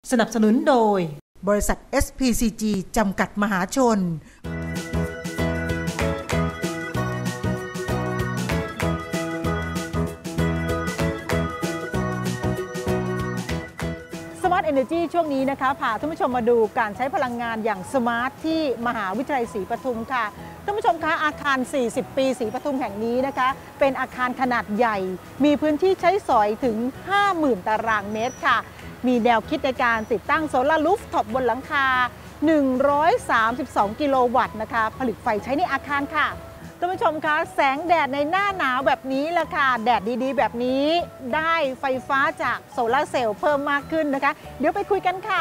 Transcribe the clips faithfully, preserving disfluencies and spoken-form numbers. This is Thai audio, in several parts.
สนับสนุนโดยบริษัท เอส พี ซี จี จำกัดมหาชนSmart Energy ช่วงนี้นะคะพาท่านผู้ชมมาดูการใช้พลังงานอย่างสมาร์ทที่มหาวิทยาลัยศรีปทุมค่ะท่านผู้ชมคะอาคาร สี่สิบ ปีศรีปทุมแห่งนี้นะคะเป็นอาคารขนาดใหญ่มีพื้นที่ใช้สอยถึง ห้าหมื่น ตารางเมตรค่ะมีแนวคิดในการติดตั้งโซลาร์รูฟท็อปบนหลังคา หนึ่งร้อยสามสิบสอง กิโลวัตต์นะคะผลิตไฟใช้ในอาคารค่ะท่านผู้ชมคะแสงแดดในหน้าหนาวแบบนี้แหละค่ะแดดดีๆแบบนี้ได้ไฟฟ้าจากโซลาร์เซลล์เพิ่มมากขึ้นนะคะเดี๋ยวไปคุยกันค่ะ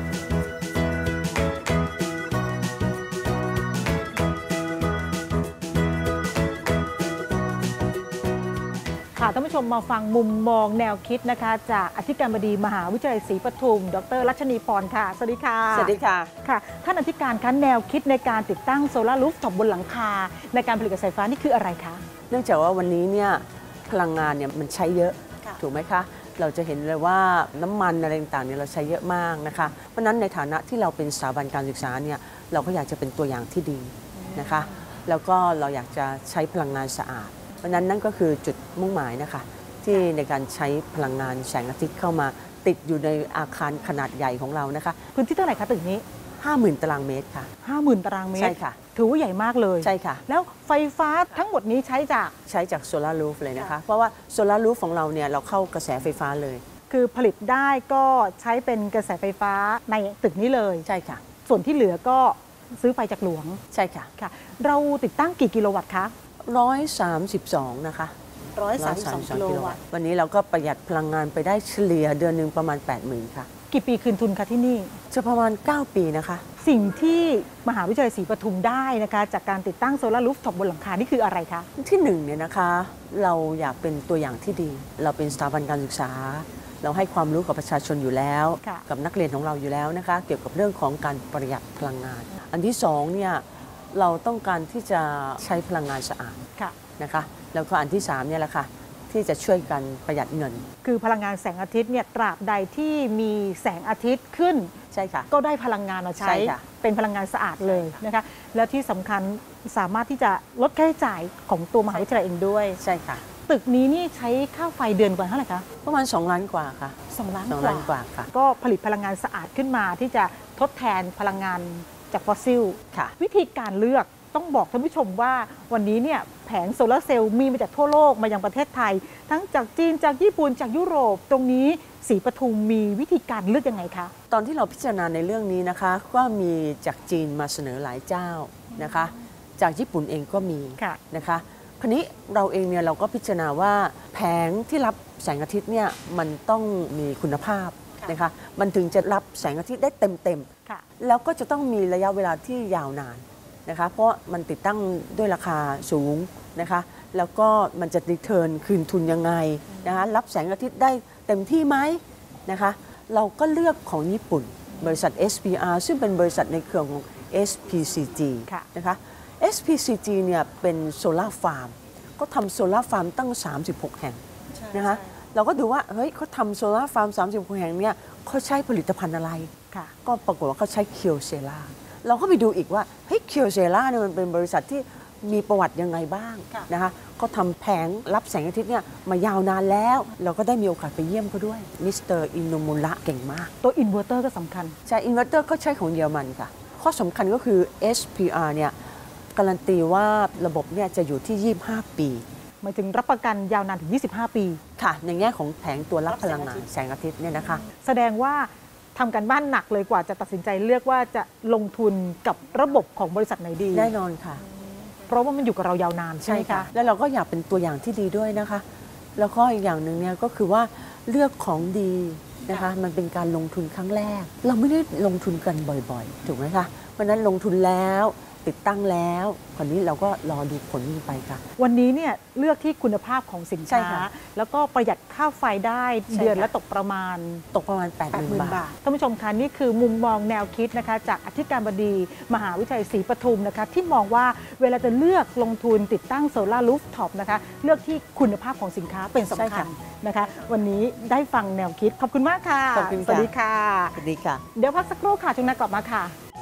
ท่านผู้ชมมาฟังมุมมองแนวคิดนะคะจากอธิการบดีมหาวิทยาลัยศรีปทุมดร.รัชนีพรค่ะสวัสดีค่ะสวัสดีค่ะค่ะท่านอธิการคะแนวคิดในการติดตั้งโซลาร์รูฟท็อปบนหลังคาในการผลิตกระแสไฟฟ้านี่คืออะไรคะเนื่องจากว่าวันนี้เนี่ยพลังงานเนี่ยมันใช้เยอะถูกไหมคะเราจะเห็นเลยว่าน้ำมันอะไรต่างๆเนี่ยเราใช้เยอะมากนะคะเพราะนั้นในฐานะที่เราเป็นสถาบันการศึกษาเนี่ยเราก็อยากจะเป็นตัวอย่างที่ดีนะคะแล้วก็เราอยากจะใช้พลังงานสะอาดเพราะนั้นนั่นก็คือจุดมุ่งหมายนะคะที่ในการใช้พลังงานแสงอาทิตย์เข้ามาติดอยู่ในอาคารขนาดใหญ่ของเรานะคะพื้นที่เท่าไหร่คะตึกนี้ห้าหมื่น ตารางเมตรค่ะห้าหมื่น ตารางเมตรใช่ค่ะถือว่าใหญ่มากเลยใช่ค่ะแล้วไฟฟ้าทั้งหมดนี้ใช้จากใช้จากโซลาร์รูฟเลยนะคะเพราะว่าโซลาร์รูฟของเราเนี่ยเราเข้ากระแสไฟฟ้าเลยคือผลิตได้ก็ใช้เป็นกระแสไฟฟ้าในตึกนี้เลยใช่ค่ะส่วนที่เหลือก็ซื้อไฟจากหลวงใช่ค่ะค่ะเราติดตั้งกี่กิโลวัตต์คะหนึ่งร้อยสามสิบสองนะคะหนึ่งร้อยสามสิบสอง กิโลวัตต์วันนี้เราก็ประหยัดพลังงานไปได้เฉลี่ยเดือนหนึ่งประมาณ แปดหมื่น ค่ะกี่ปีคืนทุนคะที่นี่จะประมาณเก้าปีนะคะสิ่งที่มหาวิทยาลัยศรีปทุมได้นะคะจากการติดตั้งโซลาร์รูฟท็อปบนหลังคานี่คืออะไรคะที่หนึ่งเนี่ยนะคะเราอยากเป็นตัวอย่างที่ดีเราเป็นสถาบันการศึกษาเราให้ความรู้กับประชาชนอยู่แล้วกับนักเรียนของเราอยู่แล้วนะคะเกี่ยวกับเรื่องของการประหยัดพลังงานอันที่สองเนี่ยเราต้องการที่จะใช้พลังงานสะอาดนะคะแล้วก็อันที่สามเนี่ยแหละค่ะที่จะช่วยกันประหยัดเงินคือพลังงานแสงอาทิตย์เนี่ยตราบใดที่มีแสงอาทิตย์ขึ้นใช่ค่ะก็ได้พลังงานมาใช้เป็นพลังงานสะอาดเลยนะคะแล้วที่สำคัญสามารถที่จะลดค่าใช้จ่ายของตัวมหาวิทยาลัยเองด้วยใช่ค่ะตึกนี้นี่ใช้ค่าไฟเดือนกว่าเท่าไหร่คะประมาณสองล้านกว่าค่ะสองล้านกว่าค่ะก็ผลิตพลังงานสะอาดขึ้นมาที่จะทดแทนพลังงานจากฟอสซิลค่ะวิธีการเลือกต้องบอกท่านผู้ชมว่าวันนี้เนี่ยแผงโซลาร์เซลล์มีมาจากทั่วโลกมายังประเทศไทยทั้งจากจีนจากญี่ปุ่นจากยุโรปตรงนี้ศรีปทุมมีวิธีการเลือกยังไงคะตอนที่เราพิจารณาในเรื่องนี้นะคะก็มีจากจีนมาเสนอหลายเจ้านะคะจากญี่ปุ่นเองก็มีนะคะคราวนี้เราเองเนี่ยเราก็พิจารณาว่าแผงที่รับแสงอาทิตย์เนี่ยมันต้องมีคุณภาพนะคะมันถึงจะรับแสงอาทิตย์ได้เต็มๆแล้วก็จะต้องมีระยะเวลาที่ยาวนานนะคะเพราะมันติดตั้งด้วยราคาสูงนะคะแล้วก็มันจะรีเทิร์นคืนทุนยังไงนะคะรับแสงอาทิตย์ได้เต็มที่ไหมนะคะเราก็เลือกของญี่ปุ่นบริษัท เอส พี อาร์ ซึ่งเป็นบริษัทในเครือของ เอส พี ซี จี นะคะ เอส พี ซี จี เนี่ยเป็นโซลาร์ฟาร์มก็ทำโซลาร์ฟาร์มตั้งสามสิบหกแห่งนะคะเราก็ดูว่าเฮ้ยเขาทำโซลาร์ฟาร์มสามสิบหกแห่งเนี่ยเขาใช้ผลิตภัณฑ์อะไรก็ปรากฏว่าเขาใช้เคียวเซล่าเราก็ไปดูอีกว่าเฮ้ยเคียวเซล่าเนี่ยมันเป็นบริษัทที่มีประวัติยังไงบ้างนะคะเขาทำแผงรับแสงอาทิตย์เนี่ยมายาวนานแล้วเราก็ได้มีโอกาสไปเยี่ยมเขาด้วยมิสเตอร์อินโนมุระเก่งมากตัวอินเวอร์เตอร์ก็สำคัญใช่อินเวอร์เตอร์ก็ใช้ของเยอรมันค่ะข้อสำคัญก็คือ เอส พี อาร์ เนี่ยการันตีว่าระบบเนี่ยจะอยู่ที่ยี่สิบห้าปีหมายถึงรับประกันยาวนานถึงยี่สิบห้าปีค่ะในแง่ของแผงตัวรับพลังงานแสงอาทิตย์เนี่ยนะคะแสดงว่าทำกันบ้านหนักเลยกว่าจะตัดสินใจเลือกว่าจะลงทุนกับระบบของบริษัทไหนดีแน่นอนค่ะเพราะว่ามันอยู่กับเรายาวนานใช่ไหมคะแล้วเราก็อยากเป็นตัวอย่างที่ดีด้วยนะคะแล้วก็อีกอย่างหนึ่งเนี่ยก็คือว่าเลือกของดีนะคะมันเป็นการลงทุนครั้งแรกเราไม่ได้ลงทุนกันบ่อยๆถูกไหมคะเพราะนั้นลงทุนแล้วติดตั้งแล้วคราวนี้เราก็รอดูผลมันไปค่ะวันนี้เนี่ยเลือกที่คุณภาพของสินค้าแล้วก็ประหยัดค่าไฟได้เดือนละตกประมาณตกประมาณ แปดหมื่น บาทท่านผู้ชมคะนี่คือมุมมองแนวคิดนะคะจากอธิการบดีมหาวิทยาลัยศรีปทุมนะคะที่มองว่าเวลาจะเลือกลงทุนติดตั้งโซลาร์รูฟท็อปนะคะเลือกที่คุณภาพของสินค้าเป็นสำคัญนะคะวันนี้ได้ฟังแนวคิดขอบคุณมากค่ะขอบคุณสวัสดีค่ะสวัสดีค่ะเดี๋ยวพักสักครู่ค่ะช่วงหน้ากลับมาค่ะ